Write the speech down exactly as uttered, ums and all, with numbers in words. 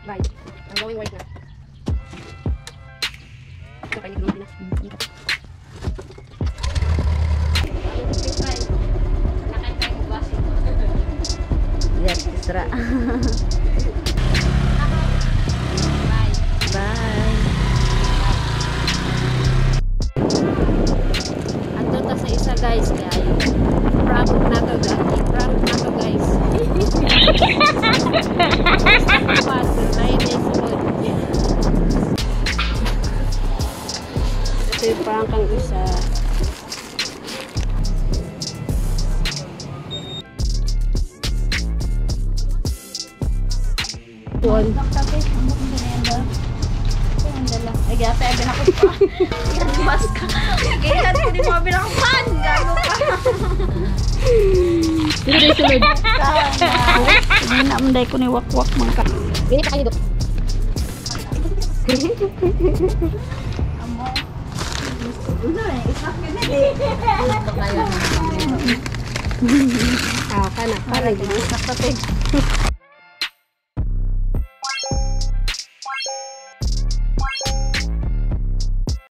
Right. Ang gawing white na. Ito kayo green na. Dito. Yes, Isra. Bye. Bye. Ando ta sa isa guys kay prank na to guys. Prank na to guys. Ito yung prank ang isa. Tuwan. Ay, gata, ay binakot pa. Yan, mas ka. Ganyan, hindi mo binakot. Gago pa. Dito dito sulod. Hindi na manday ko ni wak-wak man ka. Ganyan pa kayo dito. Amo. Uno eh, isnak ganyan eh. Ah, kana, kana. Isnak pa